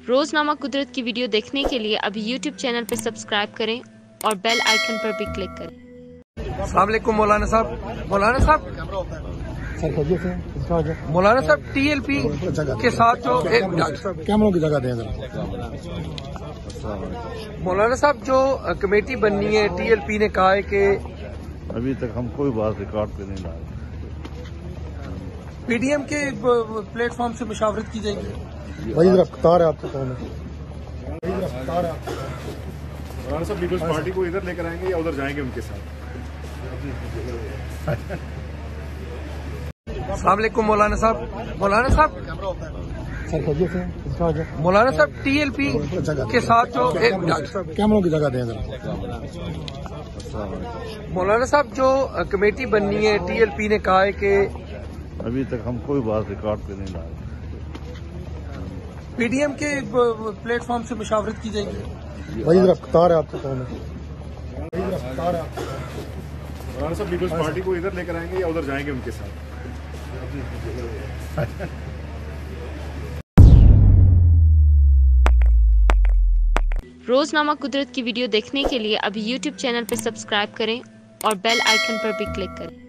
रोजनामा कुदरत की वीडियो देखने के लिए अभी YouTube चैनल पर सब्सक्राइब करें और बेल आइकन पर भी क्लिक करें। अस्सलाम वालेकुम मौलाना साहब। मौलाना साहब TLP के साथ जो कैमरों की जगह दें मौलाना साहब जो कमेटी बननी है, TLP ने कहा है कि अभी तक हम कोई बात रिकॉर्ड पे नहीं लाए। PDM के प्लेटफॉर्म से मुशावरत की जाएगी। वही रफ्तार है आपका कौन है? मौलाना साहब पीपल्स पार्टी को इधर लेकर आएंगे या उधर जाएंगे उनके साथ? अस्सलाम वालेकुम मौलाना साहब। मौलाना साहब TLP के साथ जो कैमरों की जगह दें मौलाना साहब जो कमेटी बननी है, TLP ने कहा है कि अभी तक हम कोई बात रिकॉर्ड पे नहीं लाए। PDM के प्लेटफॉर्म से मुशावरत की जाएगी। वही रफ्तार है आपका कौन है? मौलाना साहब पीपल्स पार्टी को इधर लेकर आएंगे या उधर जाएंगे उनके साथ? रोजनामा कुदरत की वीडियो देखने के लिए अभी YouTube चैनल पर सब्सक्राइब करें और बेल आइकन पर भी क्लिक करें।